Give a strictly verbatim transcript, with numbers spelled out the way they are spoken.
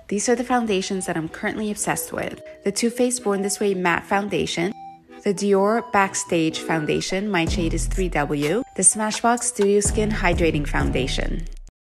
These are the foundations that I'm currently obsessed with. The Too Faced Born This Way Matte Foundation, the Dior Backstage Foundation, my shade is three W, the Smashbox Studio Skin Hydrating Foundation.